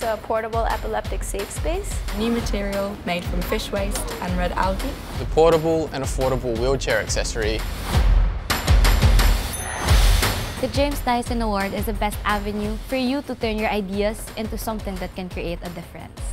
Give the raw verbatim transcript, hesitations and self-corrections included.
The portable epileptic safe space. New material made from fish waste and red algae. The portable and affordable wheelchair accessory. The James Dyson Award is the best avenue for you to turn your ideas into something that can create a difference.